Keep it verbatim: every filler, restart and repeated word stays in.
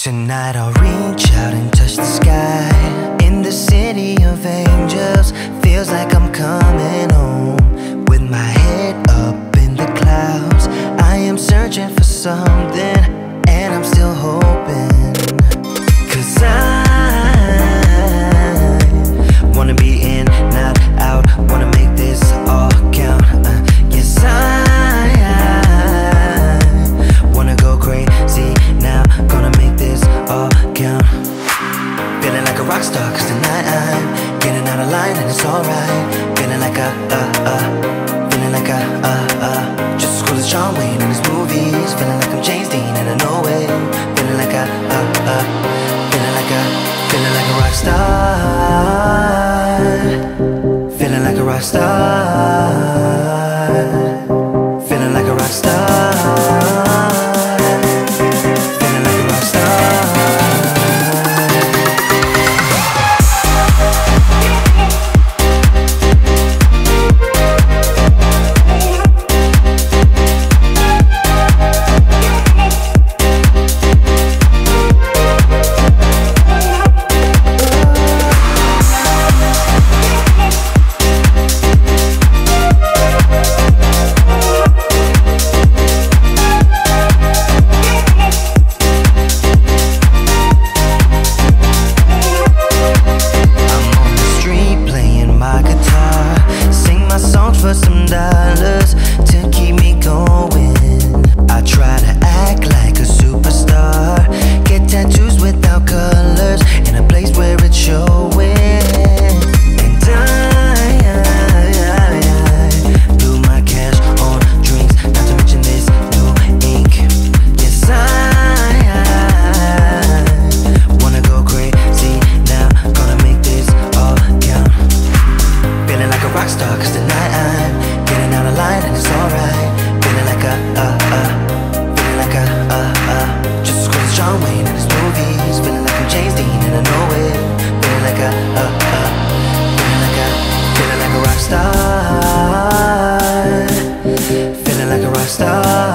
Tonight I'll reach out and touch the sky. In the city of angels, feels like I'm coming home. With my head up in the clouds, I am searching for something, and I'm still hoping. Cause I wanna be in, not out, wanna make this all count. uh, Yes, I, I wanna go crazy now, gonna make this all count. Feeling like a rock star, cause tonight I'm getting out of line and it's alright. Feeling like a, uh, uh feeling like a, uh, uh just as cool as John Wayne in his movies. Feeling like I'm James Dean and I know it. Feeling like a, uh, uh feeling like a, feeling like a rock star. Feeling like a rock star. Feeling like a rock star. Feeling like a rock star. For some dollars to keep me going, I try to act like a superstar, get tattoos without colors in a place where it's showing. And I, I, I blew my cash on drinks, not to mention this new ink. Yes, I, I wanna go crazy now, gonna make this all count. Feeling like a rock star, cause tonight I'm getting out of line and it's alright. Feeling like a, uh, uh feeling like a, uh, uh just as cool as John Wayne in his movies. Feeling like I'm James Dean and I know it. Feeling like a, uh, uh feeling like a, feeling like a rock star. Feeling like a rock star.